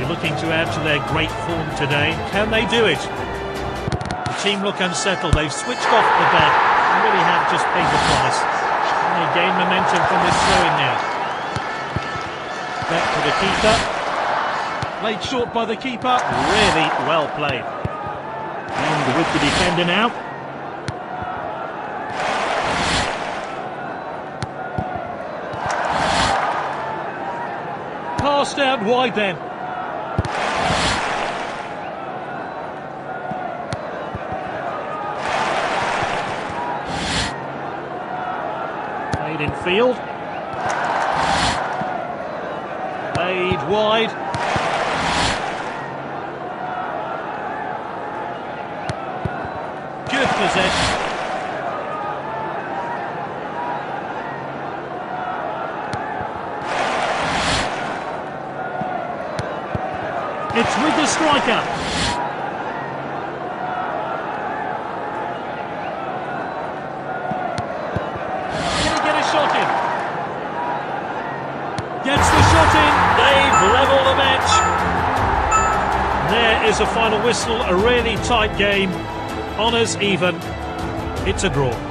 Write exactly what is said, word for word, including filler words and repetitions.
They're looking to add to their great form today. Can they do it? The team look unsettled. They've switched off the bat and really have just paid the price. And they gain momentum from this throw-in now. Back to the keeper. Played short by the keeper. Really well played. And with the defender now. Passed out wide then. Played in field. Played wide. Good possession. It's with the striker. Can he get a shot in? Gets the shot in. They've levelled the match. There is a final whistle. A really tight game. Honours even. It's a draw.